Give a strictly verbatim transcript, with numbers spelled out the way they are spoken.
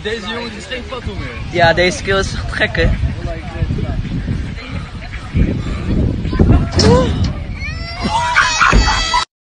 deze jongen is geen fatsoen meer. Ja, deze skill is echt gek, hè.